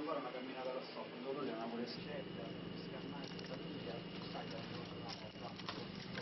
fare una camminata là sotto, dove è una pure scelta, scannare famiglia, sai,